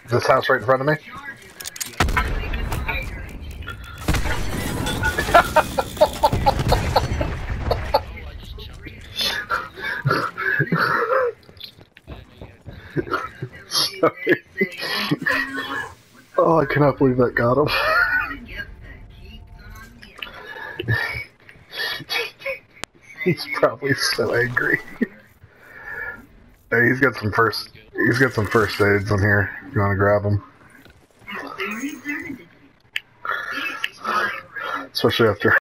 This house right in front of me? Sorry. Oh, I cannot believe that got him. He's probably so angry. Hey, he's got some first aids in here. If you want to grab them. Especially after